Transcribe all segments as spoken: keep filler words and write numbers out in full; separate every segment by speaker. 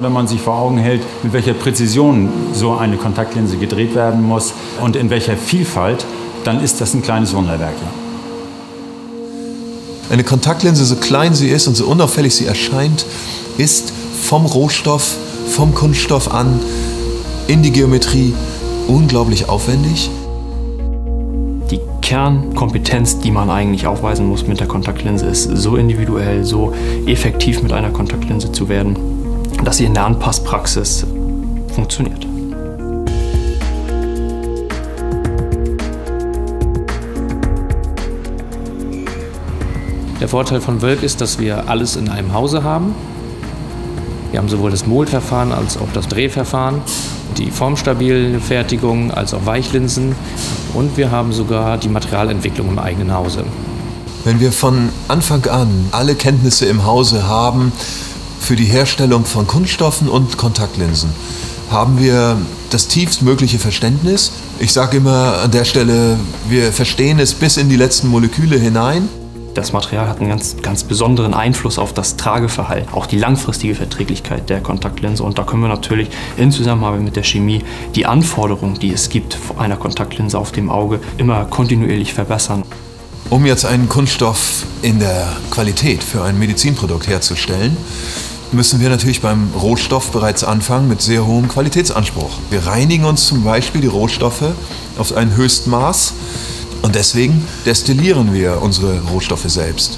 Speaker 1: Wenn man sich vor Augen hält, mit welcher Präzision so eine Kontaktlinse gedreht werden muss und in welcher Vielfalt, dann ist das ein kleines Wunderwerk.
Speaker 2: Eine Kontaktlinse, so klein sie ist und so unauffällig sie erscheint, ist vom Rohstoff, vom Kunststoff an, in die Geometrie unglaublich aufwendig.
Speaker 3: Die Kernkompetenz, die man eigentlich aufweisen muss mit der Kontaktlinse, ist so individuell, so effektiv mit einer Kontaktlinse zu werden, dass sie in der Anpasspraxis funktioniert.
Speaker 4: Der Vorteil von Wölk ist, dass wir alles in einem Hause haben. Wir haben sowohl das Moldverfahren als auch das Drehverfahren, die formstabile Fertigung als auch Weichlinsen und wir haben sogar die Materialentwicklung im eigenen Hause.
Speaker 2: Wenn wir von Anfang an alle Kenntnisse im Hause haben für die Herstellung von Kunststoffen und Kontaktlinsen, haben wir das tiefstmögliche Verständnis. Ich sage immer an der Stelle, wir verstehen es bis in die letzten Moleküle hinein.
Speaker 3: Das Material hat einen ganz, ganz besonderen Einfluss auf das Trageverhalten, auch die langfristige Verträglichkeit der Kontaktlinse. Und da können wir natürlich in Zusammenarbeit mit der Chemie die Anforderungen, die es gibt einer Kontaktlinse auf dem Auge, immer kontinuierlich verbessern.
Speaker 2: Um jetzt einen Kunststoff in der Qualität für ein Medizinprodukt herzustellen, müssen wir natürlich beim Rohstoff bereits anfangen mit sehr hohem Qualitätsanspruch. Wir reinigen uns zum Beispiel die Rohstoffe auf ein Höchstmaß. Und deswegen destillieren wir unsere Rohstoffe selbst.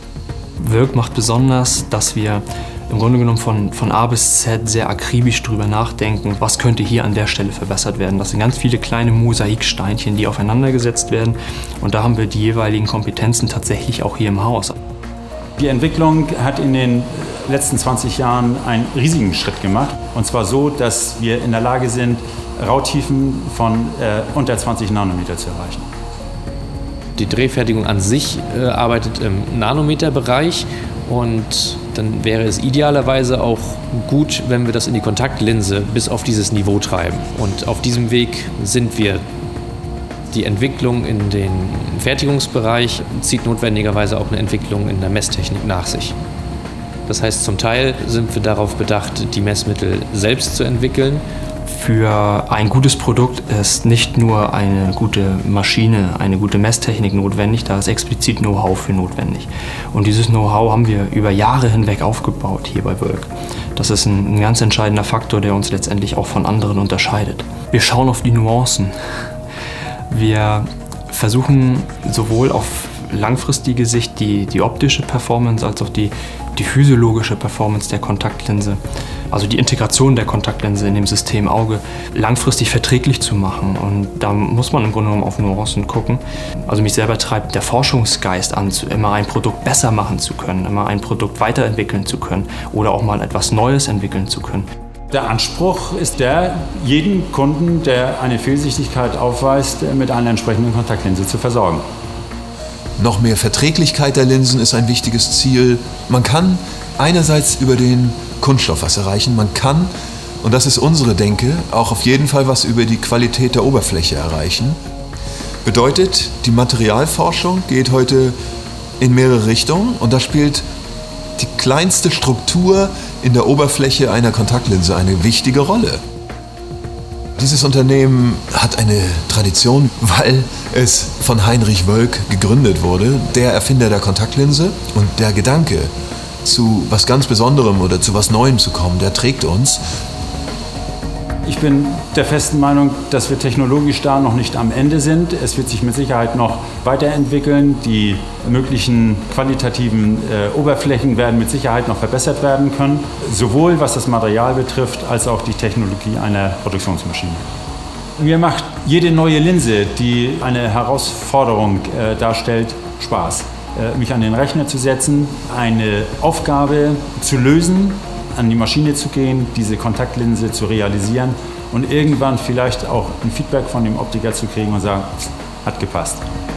Speaker 3: Wölk macht besonders, dass wir im Grunde genommen von, von A bis Z sehr akribisch drüber nachdenken, was könnte hier an der Stelle verbessert werden. Das sind ganz viele kleine Mosaiksteinchen, die aufeinander gesetzt werden. Und da haben wir die jeweiligen Kompetenzen tatsächlich auch hier im Haus.
Speaker 1: Die Entwicklung hat in den letzten zwanzig Jahren einen riesigen Schritt gemacht. Und zwar so, dass wir in der Lage sind, Rautiefen von äh, unter zwanzig Nanometer zu erreichen.
Speaker 4: Die Drehfertigung an sich äh, arbeitet im Nanometerbereich und dann wäre es idealerweise auch gut, wenn wir das in die Kontaktlinse bis auf dieses Niveau treiben. Und auf diesem Weg sind wir. Die Entwicklung in den Fertigungsbereich zieht notwendigerweise auch eine Entwicklung in der Messtechnik nach sich. Das heißt, zum Teil sind wir darauf bedacht, die Messmittel selbst zu entwickeln.
Speaker 3: Für ein gutes Produkt ist nicht nur eine gute Maschine, eine gute Messtechnik notwendig, da ist explizit Know-how für notwendig. Und dieses Know-how haben wir über Jahre hinweg aufgebaut hier bei Wölk. Das ist ein, ein ganz entscheidender Faktor, der uns letztendlich auch von anderen unterscheidet. Wir schauen auf die Nuancen. Wir versuchen sowohl auf langfristige Sicht die, die optische Performance als auch die, die physiologische Performance der Kontaktlinse, also die Integration der Kontaktlinse in dem System Auge, langfristig verträglich zu machen. Und da muss man im Grunde genommen auf Nuancen gucken. Also mich selber treibt der Forschungsgeist an, immer ein Produkt besser machen zu können, immer ein Produkt weiterentwickeln zu können oder auch mal etwas Neues entwickeln zu können.
Speaker 1: Der Anspruch ist der, jeden Kunden, der eine Fehlsichtigkeit aufweist, mit einer entsprechenden Kontaktlinse zu versorgen.
Speaker 2: Noch mehr Verträglichkeit der Linsen ist ein wichtiges Ziel. Man kann einerseits über den Kunststoff was erreichen, man kann, und das ist unsere Denke, auch auf jeden Fall was über die Qualität der Oberfläche erreichen. Bedeutet, die Materialforschung geht heute in mehrere Richtungen und da spielt die kleinste Struktur in der Oberfläche einer Kontaktlinse eine wichtige Rolle. Dieses Unternehmen hat eine Tradition, weil es von Heinrich Wölk gegründet wurde, der Erfinder der Kontaktlinse. Und der Gedanke, zu was ganz Besonderem oder zu was Neuem zu kommen, der trägt uns.
Speaker 1: Ich bin der festen Meinung, dass wir technologisch da noch nicht am Ende sind. Es wird sich mit Sicherheit noch weiterentwickeln. Die möglichen qualitativen äh, Oberflächen werden mit Sicherheit noch verbessert werden können. Sowohl was das Material betrifft, als auch die Technologie einer Produktionsmaschine. Mir macht jede neue Linse, die eine Herausforderung äh, darstellt, Spaß. Äh, mich an den Rechner zu setzen, eine Aufgabe zu lösen, an die Maschine zu gehen, diese Kontaktlinse zu realisieren und irgendwann vielleicht auch ein Feedback von dem Optiker zu kriegen und sagen, hat gepasst.